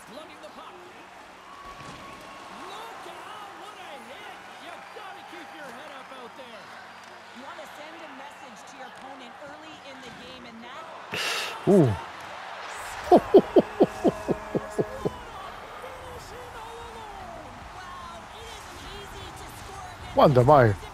He's lugging the puck. Look out, what a hit. You gotta keep your head up out there. You want to send a message to your opponent early in the game, and that... Ooh. Quando mai?